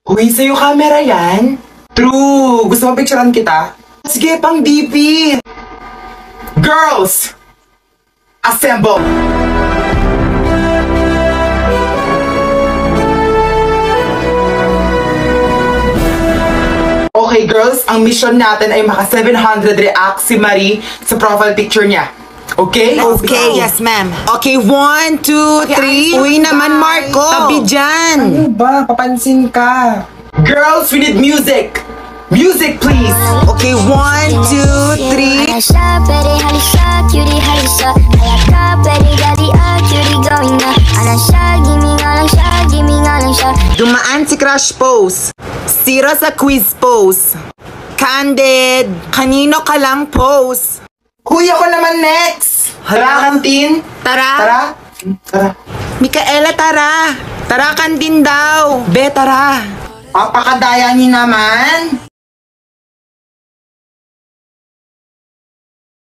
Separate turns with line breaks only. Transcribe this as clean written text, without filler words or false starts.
Uy, sa'yo camera yan? True! Gusto mo picturean kita? Sige, pang DP! Girls! Assemble! Okay girls, ang mission natin ay maka 700 reacts si Marie sa profile picture niya. Okay?
Okay, yes ma'am. Okay, 1, 2, 3. Uy naman, Marco. Tabi dyan.
Ano ba? Papansin ka. Girls, we need music! Music, please!
Okay, 1, 2, 3. Dumaan si Crush Pose. Sira sa quiz pose. Candid. Kanino ka lang pose.
Huy, ako naman next! Tara, kantin!
Tara.
Tara! Tara!
Micaela, tara. Tara, kantin daw. Be, tara.
Papakadaya niyo naman!